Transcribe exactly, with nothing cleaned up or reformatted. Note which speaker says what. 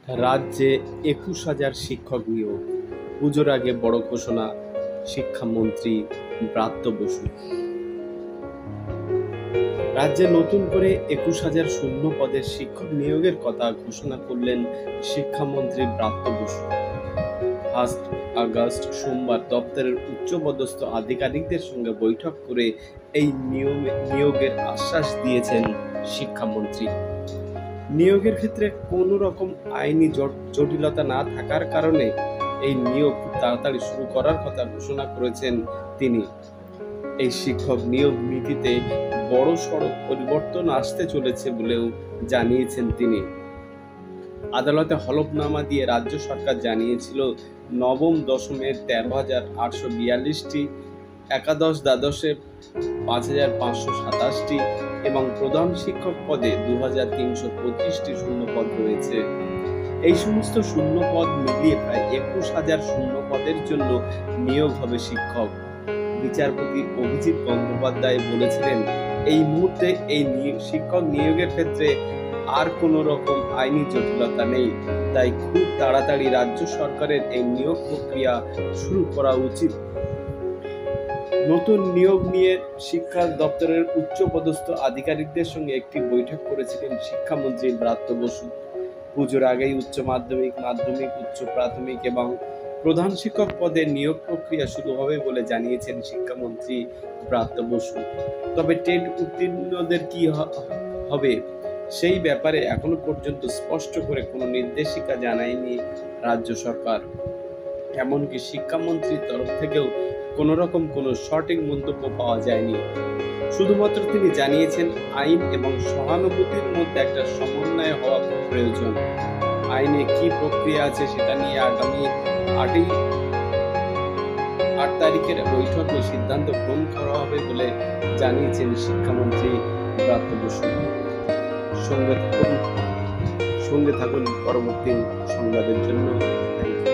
Speaker 1: রাজ্যে একুশ হাজার শিক্ষক নিয়োগ, পুজোর আগে বড় ঘোষণা শিক্ষামন্ত্রী ব্রাত্য বসু। রাজ্যে নতুন করে একুশ হাজার শূন্য পদের শিক্ষক নিয়োগের কথা ঘোষণা করলেন শিক্ষামন্ত্রী ব্রাত্য বসু। ফার্স্ট আগস্ট সোমবার দপ্তরের উচ্চপদস্থ আধিকারিকদের সঙ্গে বৈঠক করে এই নিয়োগের আশ্বাস দিয়েছেন শিক্ষামন্ত্রী। নিয়োগের ক্ষেত্রে কোনো রকম আইনি জটিলতা না থাকার কারণে এই নিয়োগ খুব তাড়াতাড়ি শুরু করার কথা ঘোষণা করেছেন তিনি। এই শিক্ষক নিয়োগ নীতিতে বড় সড় পরিবর্তন আসতে চলেছে বলেও জানিয়েছেন তিনি। আদালতে হলফনামা দিয়ে রাজ্য সরকার জানিয়েছিল নবম দশমের তেরো হাজার আটশো বিয়াল্লিশটি, একাদশ দ্বাদশে পাঁচ হাজার পাঁচশো সাতাশটি এবং প্রধান শিক্ষক পদে দু হাজার তিনশো পঁচিশটি শূন্য পদ রয়েছে। এই সমস্ত শূন্য পদ মিলিয়ে প্রায় একুশ হাজার শূন্য পদের জন্য নিয়োগ হবে শিক্ষক। বিচারপতি অভিজিৎ গঙ্গোপাধ্যায় বলেছিলেন, এই মুহূর্তে এই শিক্ষক নিয়োগের ক্ষেত্রে আর কোনো রকম আইনি জটিলতা নেই, তাই খুব তাড়াতাড়ি রাজ্য সরকারের এই নিয়োগ প্রক্রিয়া শুরু করা উচিত। নতুন নিয়োগ নিয়ে শিক্ষা দপ্তরের উচ্চপদস্থ আধিকারিকদের সঙ্গে একটি বৈঠক করেছিলেন শিক্ষামন্ত্রী ব্রাত্য বসু। পুজোর আগেই উচ্চ মাধ্যমিক, মাধ্যমিক, উচ্চ প্রাথমিক এবং প্রধান শিক্ষক পদে নিয়োগ প্রক্রিয়া শুরু হবে বলে জানিয়েছেন শিক্ষামন্ত্রী ব্রাত্য বসু। তবে টেট উত্তীর্ণদের কি হবে সেই ব্যাপারে এখনো পর্যন্ত স্পষ্ট করে কোনো নির্দেশিকা জানায়নি রাজ্য সরকার। এমনকি শিক্ষামন্ত্রীর তরফ থেকেও কোনো রকম কোনো সঠিক মন্তব্য পাওয়া যায়নি। শুধুমাত্র তিনি জানিয়েছেন আইন এবং সহানুভূতির মধ্যে একটা সমন্বয় হওয়া প্রয়োজন। আইনে কি প্রক্রিয়া আছে সেটা নিয়ে আগামী আটই আট তারিখের বৈঠকে সিদ্ধান্ত গ্রহণ করা হবে বলে জানিয়েছেন শিক্ষামন্ত্রী ব্রাত্য বসু। সঙ্গে থাকুন সঙ্গে থাকুন পরবর্তী সংবাদের জন্য।